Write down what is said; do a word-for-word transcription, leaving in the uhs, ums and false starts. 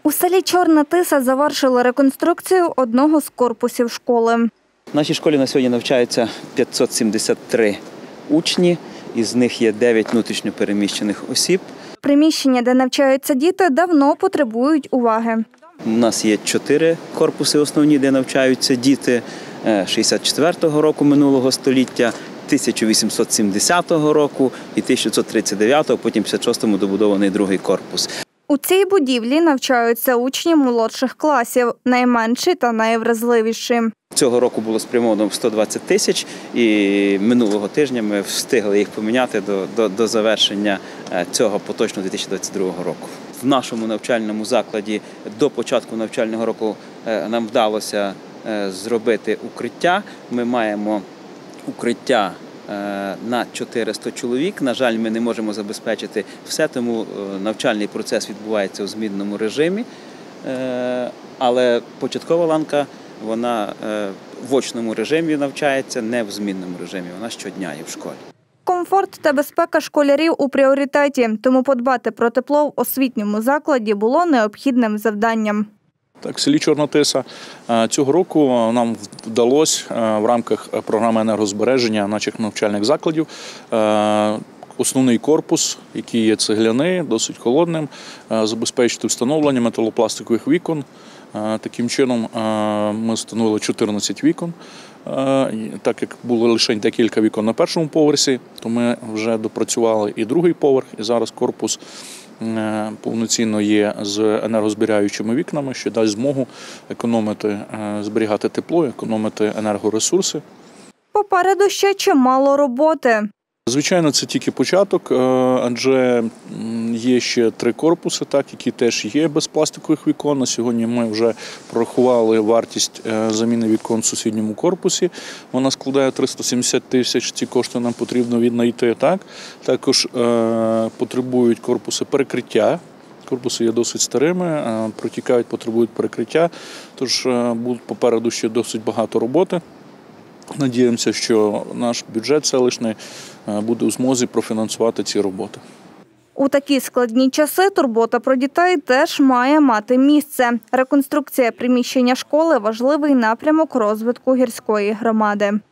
У селі Чорна Тиса завершили реконструкцію одного з корпусів школи. В нашій школі на сьогодні навчаються п'ятсот сімдесят три учні, із них є дев'ять внутрішньо переміщених осіб. Приміщення, де навчаються діти, давно потребують уваги. У нас є чотири корпуси основні, де навчаються діти шістдесят четвертого року минулого століття, тисяча вісімсот сімдесятого року і тисяча дев'ятсот тридцять дев'ятого, потім п'ятдесят шостому добудований другий корпус. У цій будівлі навчаються учні молодших класів, найменші та найвразливіші. Цього року було спрямовано сто двадцять тисяч, і минулого тижня ми встигли їх поміняти до, до, до завершення цього поточного дві тисячі двадцять другого року. В нашому навчальному закладі до початку навчального року нам вдалося зробити укриття. Ми маємо укриття на чотириста чоловік. На жаль, ми не можемо забезпечити все, тому навчальний процес відбувається у змінному режимі. Але початкова ланка, вона в очному режимі навчається, не в змінному режимі, вона щодня є в школі. Комфорт та безпека школярів у пріоритеті, тому подбати про тепло в освітньому закладі було необхідним завданням. Так, в селі Чорна Тиса цього року нам вдалося в рамках програми енергозбереження наших навчальних закладів основний корпус, який є цегляний, досить холодним, забезпечити встановлення металопластикових вікон. Таким чином ми встановили чотирнадцять вікон. Так як було лише декілька вікон на першому поверсі, то ми вже допрацювали і другий поверх, і зараз корпус повноцінно є з енергозберігаючими вікнами, що дасть змогу економити, зберігати тепло, економити енергоресурси. Попереду ще чимало роботи. Звичайно, це тільки початок, адже є ще три корпуси, так, які теж є без пластикових вікон. На сьогодні ми вже прорахували вартість заміни вікон в сусідньому корпусі. Вона складає триста сімдесят тисяч, ці кошти нам потрібно віднайти. Так. Також е, потребують корпуси перекриття. Корпуси є досить старими, протікають, потребують перекриття, тож буде попереду ще досить багато роботи. Надіємося, що наш бюджет селищний буде у змозі профінансувати ці роботи. У такі складні часи турбота про дітей теж має мати місце. Реконструкція приміщення школи – важливий напрямок розвитку гірської громади.